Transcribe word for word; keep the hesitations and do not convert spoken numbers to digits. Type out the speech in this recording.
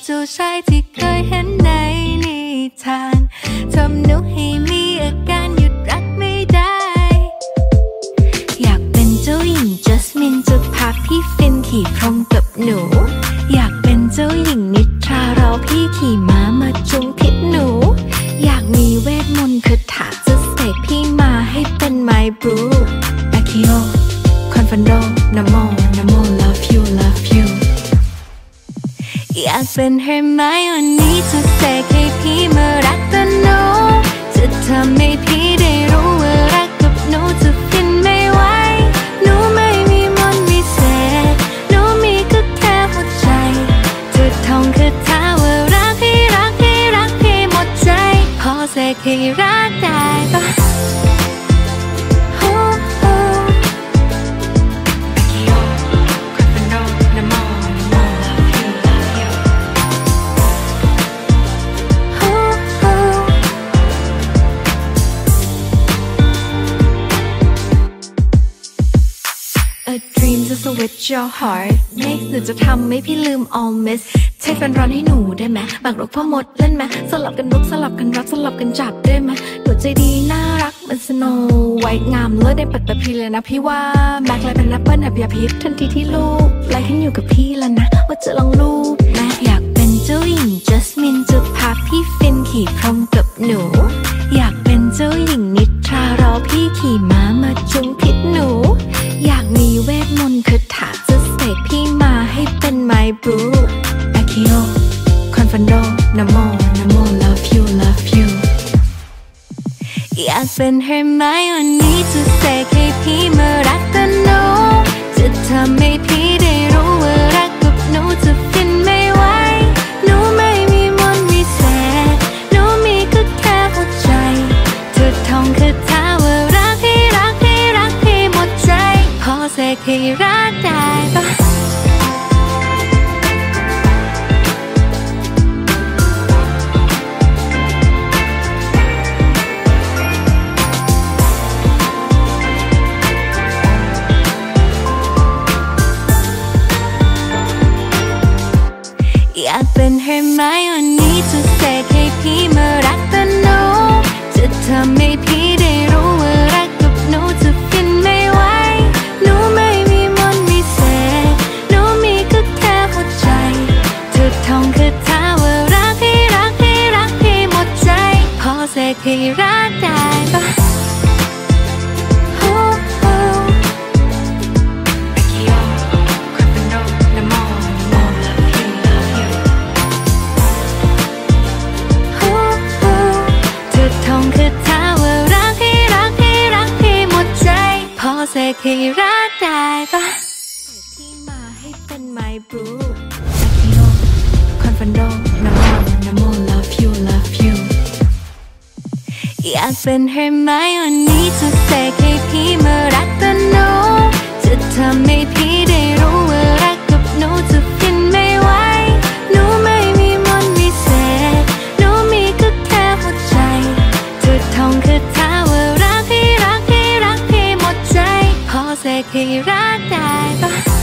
เจ้าชายที่เคยเห็นในนิทานทำหนูให้มีอาการหยุดรักไม่ได้อยากเป็นเจ้าหญิงจัสมินจะพาพี่ฟินขี่พรมกับหนูอยากเป็นเจ้าหญิงนิทรารอพี่ขี่ม้ามาจุงพิษหนูอยากมีเวทมนต์คาถาจะเสกพี่มาให้เป็นไมบรูอาคิโอคอนฟันโดนะโมนะโม love you love you อยากเป็นเฮอร์ไมโอนี่จะเสกให้พี่มารักกันหนูจะทำให้พี่ได้รู้ว่ารักกับหนูจะฟินไม่ไหวหนูไม่มีมนต์วิเศษหนูมีก็แค่หัวใจจะท่องคาถาว่ารักพี่รักพี่รักพี่หมดใจพอเสกให้รักได้ปะSwitch your heart next หนูจะทำให้พี่ลืม all miss เทคเป็นร้อนให้หนูได้ไหมบักรกพ่อมดเล่นไหมสลับกันรุกสลับกันรักสลับกันจับได้ไหมหนูใจดีน่ารักมันสโนไวท์งามเลิศได้ปัดแบบพี่เลยนะพี่ว่าแม็กเลยเป็นแอปเปิ้ลแบบยาพิษทันทีที่ลูกไล่ขึ้นอยู่กับพี่แล้วนะว่าจะลองลูกแม็กอยากเป็นเจ้าหญิงจัสมินจะพาพี่ฟินขี่พรมกับหนูอยากเป็นเจ้าหญิงนิทรารอพี่ขี่ม้ามาจุงพิษหนูอยากมีเวทมนต์คาถาจะเสกพี่มาให้เป็นไมบรูอาคิโอคอนฟันโดนะโมนะโม love you love you อยากเป็นเฮอร์ไมโอนี่จะเสกให้พี่มารักกันหนูจะทำให้พี่ได้รู้ว่ารักกับหนูจะฟินไม่ไหวหนูไม่มีมนต์วิเศษหนูมีก็แค่หัวใจจะท่องคาถาว่ารักพี่รักพี่รักพี่หมดใจพอเสกให้รักได้ปะอยากเป็นเฮอร์ไมโอนี่จะเสกให้พี่มารักกันหนูจะทำให้พี่ได้รู้ว่ารักกับหนูจะฟินไม่ไหวหนูไม่มีมนต์วิเศษหนูมีก็แค่หัวใจจะท่องคาถาว่ารักพี่รักพี่รักพี่หมดใจพอเสกให้รักได้ปะเสกให้รักได้ปะพี่มาให้เป็นไมบรูอาคิโอคอนฟันโดนะโมนะโม love you love you อยากเป็นเฮอร์ไมโอนี่จะเสกให้พี่มารักกันหนูจะทำให้พี่ได้รู้ว่ารักกับหนูจะฟินไม่ไหวหนูไม่มีมนต์วิเศษหนูมีก็แค่หัวใจจะท่องคาถาว่ารักพี่รักพี่รักพี่หมดใจพอเสกให้รักได้ปะ